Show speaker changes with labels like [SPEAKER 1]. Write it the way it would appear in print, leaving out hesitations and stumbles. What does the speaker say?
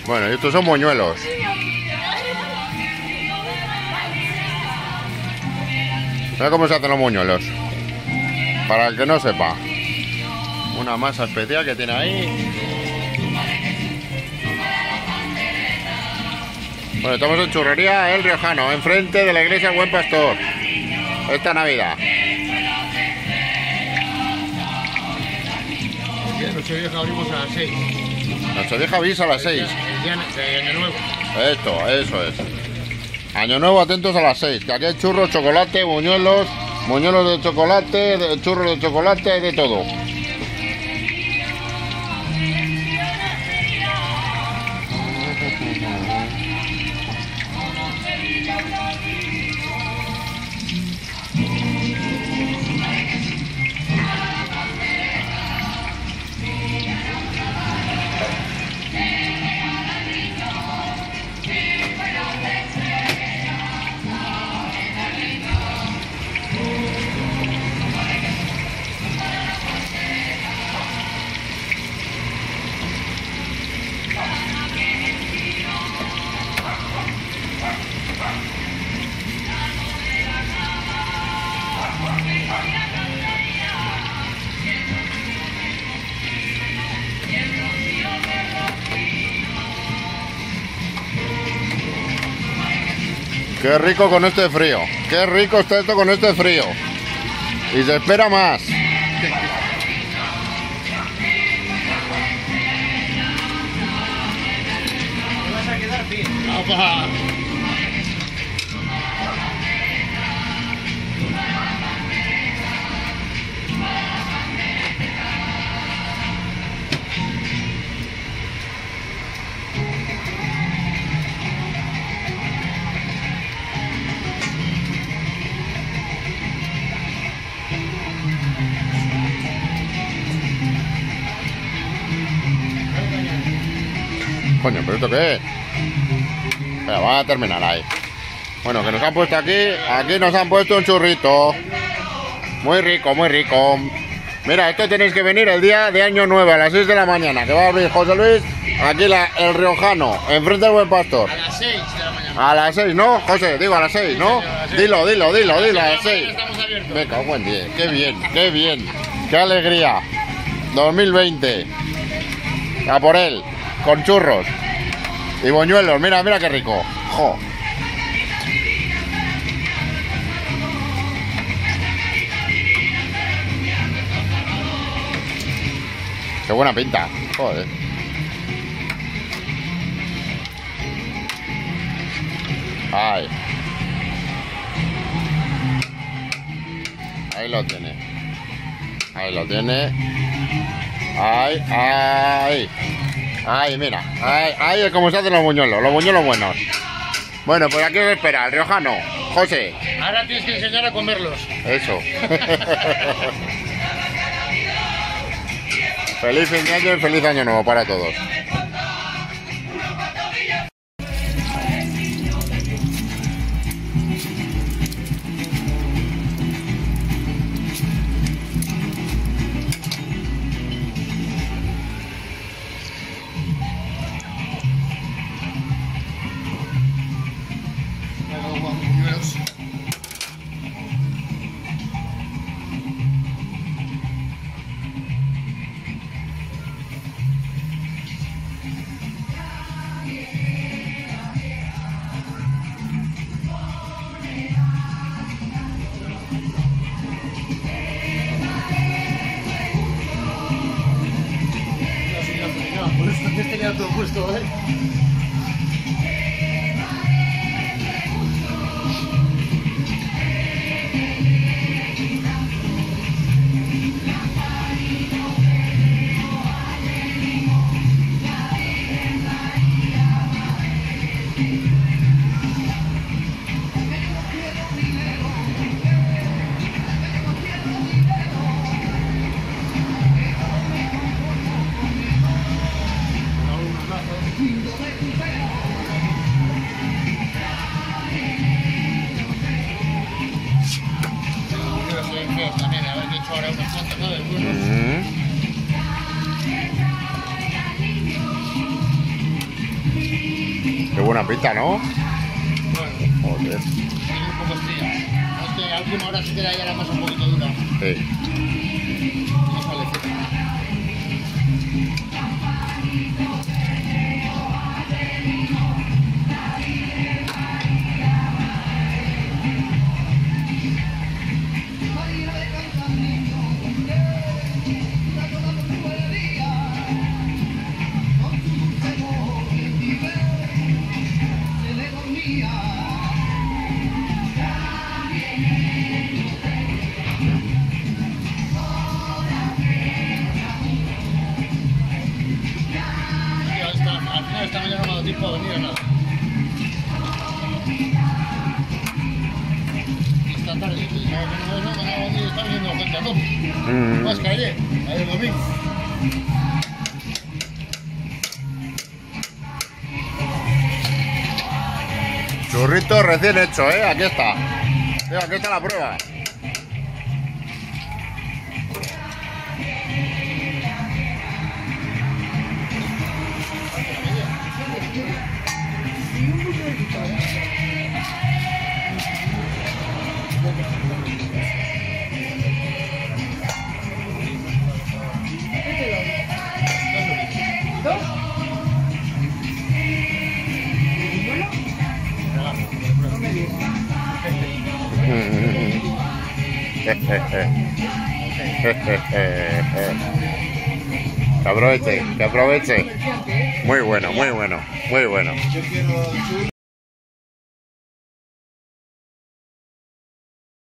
[SPEAKER 1] Bueno, y estos son moñuelos. Mira cómo se hacen los moñuelos. Para el que no sepa. Una masa especial que tiene ahí. Bueno, estamos en Churrería El Riojano, enfrente de la iglesia Buen Pastor. Esta Navidad.
[SPEAKER 2] Nochevieja abrimos a las 6.
[SPEAKER 1] Nochevieja avisa a las 6.
[SPEAKER 2] El día de Año Nuevo.
[SPEAKER 1] Esto, eso es. Año Nuevo, atentos a las 6. Que aquí hay churros, chocolate, buñuelos, buñuelos de chocolate, churros de chocolate, de todo. Qué rico con este frío. Qué rico está esto con este frío. Y se espera más.
[SPEAKER 2] Te vas a quedar bien. ¡Opa!
[SPEAKER 1] Coño, ¿pero esto qué es? Espera, vamos a terminar ahí. Bueno, que nos han puesto aquí nos han puesto un churrito. Muy rico, muy rico. Mira, esto tenéis que venir el día de Año Nuevo a las 6 de la mañana, que va a abrir José Luis, aquí El Riojano, enfrente del Buen Pastor.
[SPEAKER 2] A las 6 de la mañana.
[SPEAKER 1] A las 6, ¿no? José, digo a las 6, ¿no?
[SPEAKER 2] Sí, señor, a las 6.
[SPEAKER 1] Dilo, a las 6.
[SPEAKER 2] Estamos abiertos.
[SPEAKER 1] Me cago en 10, qué bien, qué bien. Qué alegría. 2020. A por él, con churros. Y boñuelos, mira, mira qué rico. Jo. Qué buena pinta. Joder. Ay. Ahí lo tiene. Ahí lo tiene. Ay, ay. Ay, mira. Ahí es como se hacen los buñuelos buenos. Bueno, pues aquí os espera, el riojano. José.
[SPEAKER 2] Ahora tienes que enseñar a comerlos.
[SPEAKER 1] Eso. Feliz fin de año y feliz año nuevo para todos. buena pinta, ¿no?
[SPEAKER 2] Bueno,
[SPEAKER 1] Joder.
[SPEAKER 2] tiene un poco fría. Es que a última hora sí que ya la masa un poquito dura.
[SPEAKER 1] Sí.
[SPEAKER 2] No sale fría. Al final esta mañana no me ha dado tiempo a venir a nada. Esta tarde, no, está viniendo gente a tope. Más que ayer domingo.
[SPEAKER 1] Churrito recién hecho, aquí está. Mira, aquí está la prueba. Que aproveche. Muy bueno, muy bueno, muy bueno.